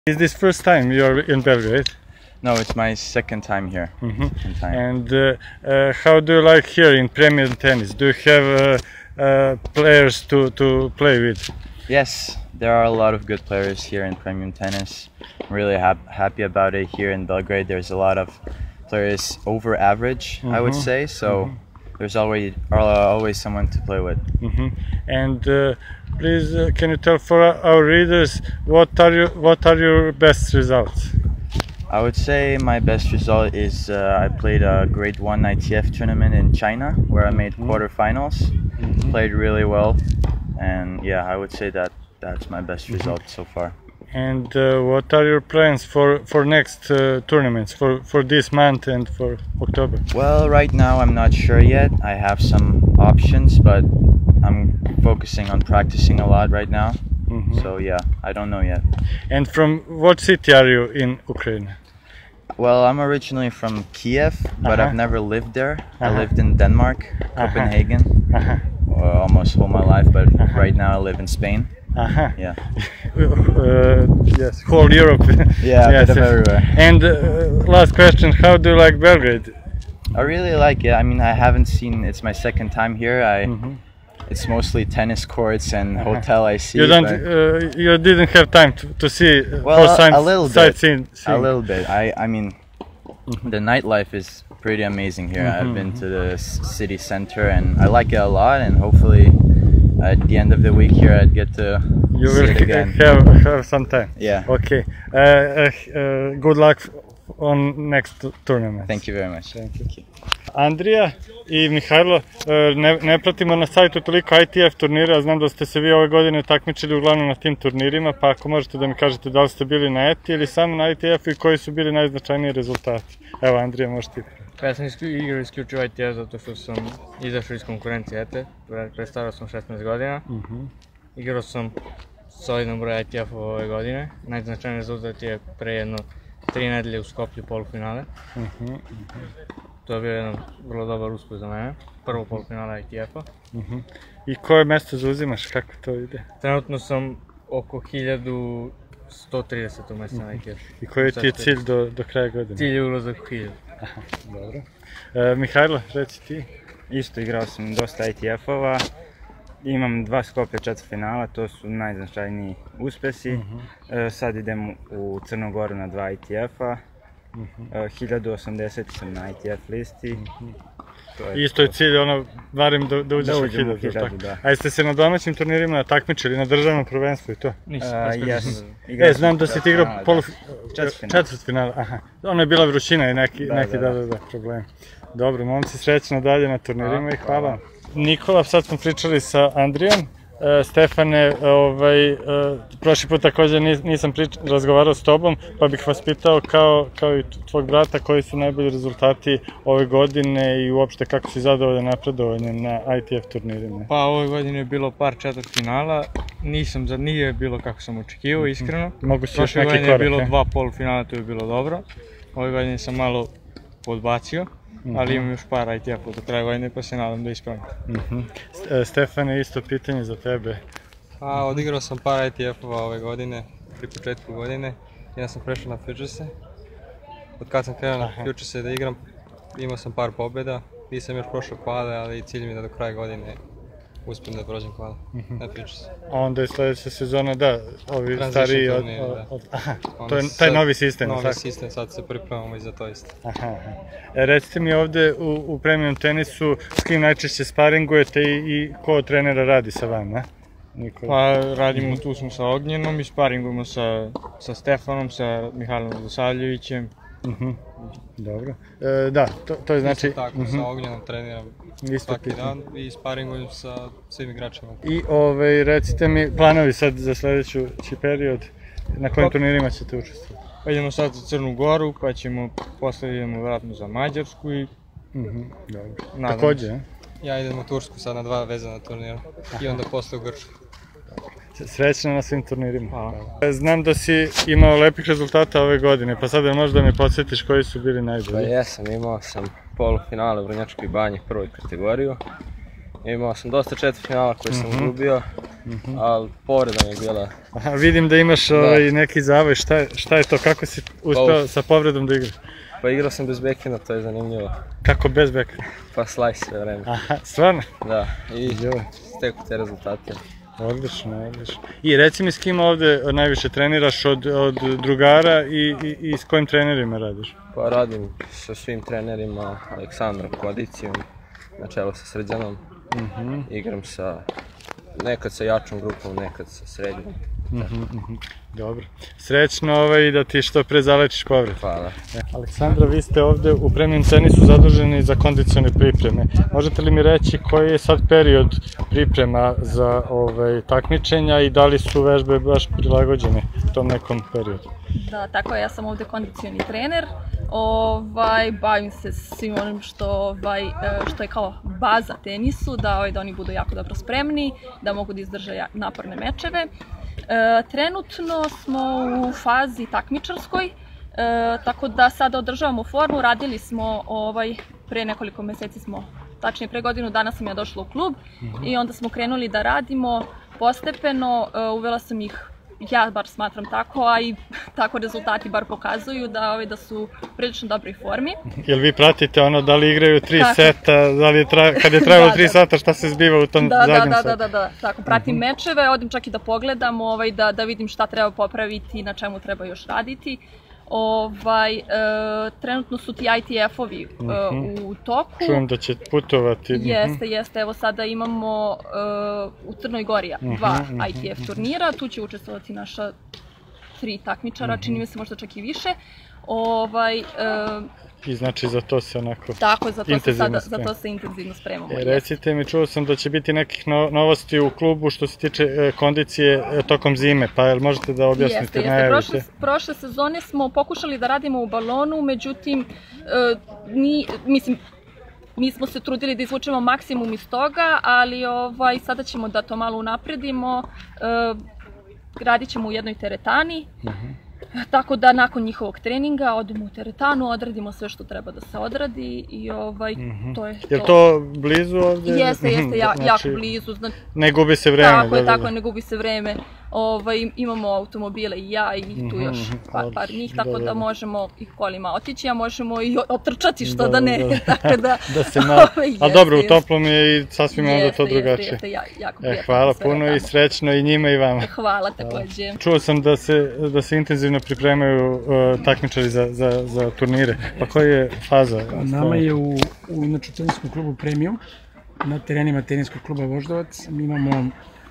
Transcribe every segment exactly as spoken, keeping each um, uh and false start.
Is this first time you're in Belgrade? No, it's my second time here. Mm-hmm. time. And uh, uh, how do you like here in Premium Tennis? Do you have uh, uh, players to, to play with? Yes, there are a lot of good players here in Premium Tennis. I'm really ha happy about it here in Belgrade. There's a lot of players over average, mm-hmm. I would say, so mm-hmm. there's always, uh, always someone to play with. Mm-hmm. And uh, please, uh, can you tell for our readers what are you, what are your best results? I would say my best result is uh, I played a grade one I T F tournament in China where I made mm-hmm. quarterfinals, mm-hmm. played really well, and yeah, I would say that that's my best mm-hmm. result so far. And uh, what are your plans for, for next uh, tournaments, for, for this month and for October? Well, right now I'm not sure yet. I have some options, but I'm focusing on practicing a lot right now. Mm-hmm. So yeah, I don't know yet. And from what city are you in Ukraine? Well, I'm originally from Kiev, but uh-huh. I've never lived there. Uh-huh. I lived in Denmark, uh-huh. Copenhagen, uh-huh. uh, almost all my life, but uh-huh. right now I live in Spain. Uh-huh. Yeah. uh, yes, whole Europe. Yeah, yes. a bit of everywhere. And uh, last question, how do you like Belgrade? I really like it. I mean, I haven't seen, it's my second time here. I. Mm-hmm. It's mostly tennis courts and uh-huh. hotel I see. You don't, uh, you didn't have time to, to see well, for signs, a little bit. Sightseeing. A little bit. I, I mean, mm-hmm. the nightlife is pretty amazing here. Mm-hmm. I've been to the city center and I like it a lot. And hopefully, at the end of the week here, I'd get to you see will it again. Have, have some time. Yeah. Okay. Uh, uh, good luck on next tournament. Thank you very much. Thank you. Thank you. Andrija i Mihajlo, ne, ne pratimo na sajtu toliko I T F turnira, znam da ste se vi ove godine takmičili uglavnom na tim turnirima, pa ako možete da mi kažete da li ste bili na E T I ili samo na I T F i koji su bili najznačajniji rezultati. Evo Andrija, možeš ti. Pa ja sam igrao isključivo I T F zato što sam izašao iz konkurencije E T E, prestaro sam šesnaest godina. Uh-huh. Igrao sam solidan broj I T F ove godine, najznačajniji rezultat je pre jedno tri nedelje u Skoplju polufinale. Uh-huh. Uh-huh. To je bio jedan vrlo dobar uspeh za mene, prvo polufinala I T F-a. Uh-huh. I koje mesto zauzimaš, kako to ide? Trenutno sam oko hiljadu sto trideset mjesto na I T F-u. I koji ti je cilj do, do kraja godine? Cilj je ulazak u hiljadu. Aha, dobro. E, Mihajlo, reci ti. Isto igrao sam dosta I T F-ova. Imam dva Skoplja četvrtfinala, to su najznačajniji uspesi. Uh-huh. e, sad idem u Crnu Goru na dva I T F-a. Uh-huh. hiljadu osamdeset sam na I T F listi. Uh-huh. To je Isto je cilj, ono, barem da, da uđeš da u hiljadu. hiljadu da. A jeste se na domaćim turnirima takmičili, na državnom prvenstvu i to? Nisam. Uh, yes. E, znam da si ti igrao polu... četvrtfinala. Aha. Ono je bila vrućina i neki, da, neki da, da, da, da, problem. Dobro, momci, srećno dalje na turnirima i hvala. hvala. Nikola, sad smo pričali sa Andrijom. E, Stefane, ovaj, e, prošli put također nisam prič, razgovarao s tobom, pa bih vas pitao kao, kao i tvog brata koji su najbolji rezultati ove godine i uopšte kako si zadovoljan napredovanjem na I T F turnirima? Pa ove godine je bilo par četvrtfinala, nisam, nije bilo kako sam očekivao, iskreno. Mogu si još neki korak, je bilo dva polufinala, to je bilo dobro. Ove godine sam malo podbacio. Uh-huh. Ali imam još par I T F-a do kraja godine pa se nadam da ispravim. Uh-huh. Stefane, isto pitanje za tebe. Pa, odigrao sam par I T F-ova ove godine, pri početku godine. Ja sam prešao na Futurese. Od kad sam krenuo na Futurese da igram, imao sam par pobjeda. Nisam još prošao kvale, ali cilj mi je da do kraja godine uspijem da prođem kvale uh-huh. na Futurese. A onda je sljedeća sezona, da, ovi stariji od... Turnir, od, da. od aha, to je taj novi sistem. Novi tako? sistem, sad se pripremamo i za to isto. Aha, aha. E, recite mi ovdje u, u premium tenisu s kim najčešće sparingujete i, i ko od trenera radi sa vama? Nikola. Pa radimo, tu smo sa Ognjenom i sparingujemo sa, sa Stefanom, sa Mihajlom Vladosavljevićem. Uh-huh. Dobro. E, da, to, to je znači... Isto tako, uh-huh. sa Ognjenom treniram Isto svaki pitanje. dan i sparingujem sa svim igračima. I ovaj, recite mi planovi sad za sljedeći period, na kojim pa, turnirima ćete učestvovati? Pa idemo sad za Crnu Goru, pa ćemo posle idemo vratno za Mađarsku i... Uh-huh. Dobro. Također, ne? Ja idem u Tursku sad na dva vezana turnira i onda posle u Grčku. Srećno na svim turnirima. Hvala. Znam da si imao lepih rezultata ove godine, pa sad možda mi podsjetiš koji su bili najbolji? Pa jesam, imao sam polufinale u Vrnjačkoj banji prvoj kategoriju Imao sam dosta četvrtfinala koje sam izgubio, ali povreda mi je bila. Aha, vidim da imaš neki zavoj, šta je to, kako si uspeo sa povredom da igraš? Pa igrao sam bez bekena, to je zanimljivo. Kako bez bekena? Pa slice sve vreme. Aha, stvarno? Da, i steku te rezultate. Odlično, odlično. I reci mi s kim ovde najviše treniraš od drugara i s kojim trenerima radiš? Pa radim sa svim trenerima, Aleksandrom Kodicijom, na čelu sa Srđanom. Igram sa, nekad sa jačom grupom, nekad sa srednjom. Dobro. Srećno i da ti što pre zalečiš povred. Hvala. Aleksandra, vi ste ovde u premium tenisu zaduženi za kondicione pripreme. Možete li mi reći koji je sad period priprema za takmičenja i da li su vežbe baš prilagođene tom nekom periodu? Da, tako je, ja sam ovde kondicioni trener. Bavim se svim onim što je kao baza tenisu, da oni budu jako dobro spremni, da mogu da izdrže naporne mečeve. Trenutno smo u fazi takmičarskoj, tako da sada održavamo formu. Radili smo pre nekoliko meseci smo, tačnije pre godinu dana sam ja došla u klub i onda smo krenuli da radimo postepeno. Uvela sam ih, ja bar smatram tako, a i tako rezultati bar pokazuju da su u prilično dobroj formi. Jel vi pratite ono da li igraju tri seta, kad je trajalo tri sata šta se zbiva u tom zadnjem setu? Da, da, da, tako, pratim mečeve, odim čak i da pogledam, da vidim šta treba popraviti i na čemu treba još raditi. Trenutno su ti I T F-ovi u toku. Čujem da će putovati. Jeste, jeste. Evo sada imamo u Crnoj Gori dva I T F turnira. Tu će učestvovati naša tri takmičara, čini mi se možda čak i više. I znači za to se onako Tako, za to se intenzivno spremamo. Recite mi, čuo sam da će biti nekih novosti u klubu što se tiče kondicije tokom zime, pa jel možete da objasnite, najavite? Jeste, prošle sezone smo pokušali da radimo u balonu, međutim, mislim, mi smo se trudili da izvučemo maksimum iz toga, ali sada ćemo da to malo unapredimo, radit ćemo u jednoj teretani. Tako da nakon njihovog treninga odemo u teretanu, odradimo sve što treba da se odradi i to je to. Je to blizu ovdje? Jeste, jeste, jako blizu. Ne gubi se vreme? Tako je, tako je, ne gubi se vreme. Imamo automobile i ja i tu još par njih, tako da možemo i kolima otići, a možemo i otrčati, što da ne. Ali dobro, u toplom je i sasvim onda to drugačije. Jeste, jeste, jako prijatno. Hvala puno i srećno i njima i vama. Hvala takođe. Čuo sam da se intenzivno pripremaju takmičari za turnire. Pa koja je faza? Nama je u teniskom klubu Premium, na terenima teniskog kluba Voždovac. Mi imamo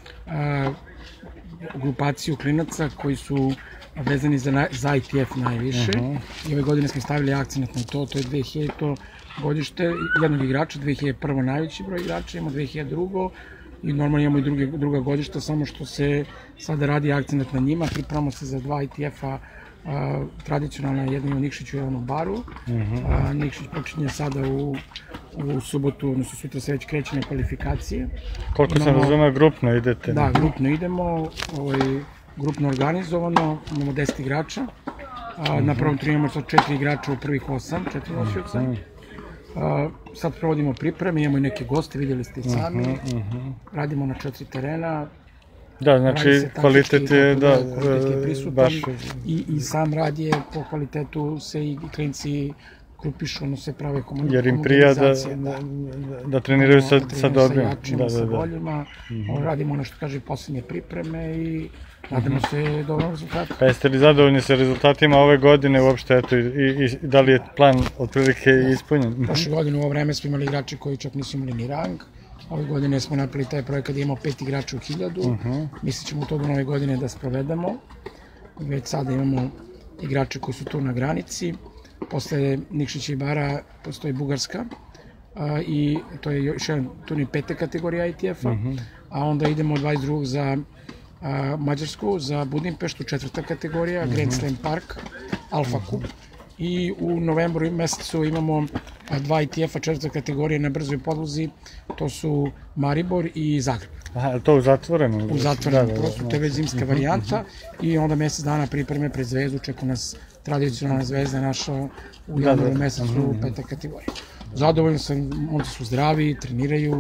grupaciju klinaca koji su vezani za I T F najviše. I ove godine smo stavili akcent na to, to je dve hiljadito godište jednog igrača, dve hiljade prvo najveći broj igrača, imamo dve hiljade drugo i normalno imamo i druga godišta, samo što se sada radi akcent na njima, pripremamo se za dva I T F-a tradicionalna, jedna je u Nikšiću i jedan u Baru. Nikšić počinje sada u subotu, odnosno sutra se već kreće na kvalifikacije. Koliko sam razumeo, grupno idete? Da, grupno idemo, grupno organizovano, imamo deset igrača. Na prvom turniru imamo sad četiri igrača u prvih osam, četiri nosioca. Sad provodimo pripreme, imamo i neke goste, vidjeli ste i sami. Radimo na četiri terena. Da, znači kvalitet je prisutan i sam rad je po kvalitetu se i klinci grupišu, ono se prave komunizacije. Jer im prija da treniraju sa dobrim. Sa jačima, sa boljima, radimo ono što kaže posljednje pripreme i nadamo se dobrom rezultatu. Pa jeste li zadovoljni sa rezultatima ove godine uopšte, eto, i da li je plan otprilike ispunjen? Prošle godine u ovo vreme smo imali igrači koji čak nisu imali ni rang. Ove godine smo napravili taj projekat da imamo pet igrača u hiljadu. Mislit ćemo to do nove godine da sprovedemo. Već sada imamo igrače koji su tu na granici. Posle Nikšića i Bara postoji Bugarska. I to je još jedan turnir pete kategorije I T F-a. A onda idemo dvadeset drugog za Mađarsku, za Budimpeštu, četvrta kategorija, Grand Slam Park, Alfa Cup. I u novembru mesecu imamo dva I T F-a četvrta kategorija na brzoj podlozi, to su Maribor i Zagreb. Aha, je to u zatvorenom? U zatvorenom prostoru, to je već zimska varijanta i onda mesec dana pripreme pred Zvezdu, čeka nas tradicionalna Zvezda naša u januaru mesecu peta kategorija. Zadovoljno sam, oni su zdravi, treniraju,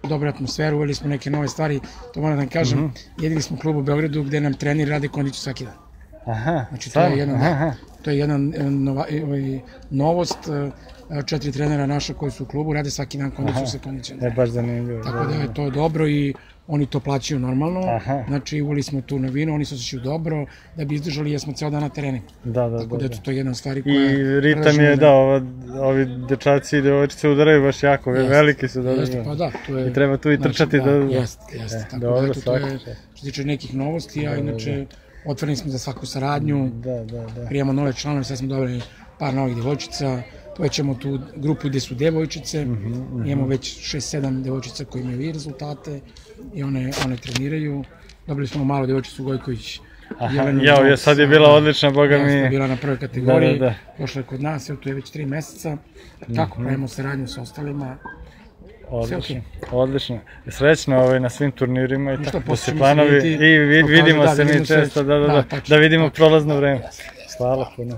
dobru atmosferu, uveli smo neke nove stvari, to moram da vam kažem, jedili smo klub u Beogradu gde nam treneri rade kondiciju svaki dan. Aha, znači to je jedna, to je jedna novost, četiri trenera naša koji su u klubu rade svaki dan kondiciju sa kondicijom. Je baš zanimljivo. Tako da je to dobro i oni to plaćaju normalno, znači uveli smo tu novinu, oni se osjećaju dobro, da bi izdržali jer smo ceo dan na terenima. Da, da, tako da je to jedna stvari koja je... I ritam je, da, ovi dečaci i devojčice udaraju baš jako, veliki su dobro. Jeste, pa da, to je... I treba tu i trčati da... Jeste, jeste, tako da eto, to je što se tiče nekih novosti, a inače otvoreni smo za svaku saradnju, prijemo nove članove, sad smo dobili par novih devojčica, povećamo tu grupu gde su devojčice, imamo već šest sedam devojčica koji imaju i rezultate i one treniraju. Dobili smo malu devojčicu Gojković. Jao, sad je bila odlična, boga mi. Jeste, bila na prvoj kategoriji, došla je kod nas, evo tu je već tri meseca. Tako, pravimo saradnju sa ostalima. Odlično, odlično. Srećno na svim turnirima i tako se planovi i vidimo se mi često, da vidimo prolazno vreme. Hvala puno.